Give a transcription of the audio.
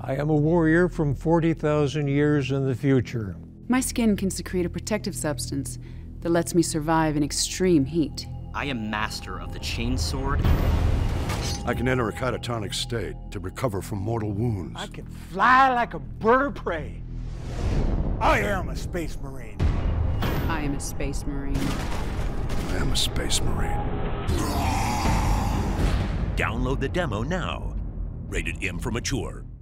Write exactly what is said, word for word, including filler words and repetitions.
I am a warrior from forty thousand years in the future. My skin can secrete a protective substance that lets me survive in extreme heat. I am master of the chain sword. I can enter a catatonic state to recover from mortal wounds. I can fly like a bird of prey. I am a space marine. I am a space marine. I am a space marine. Download the demo now. Rated M for mature.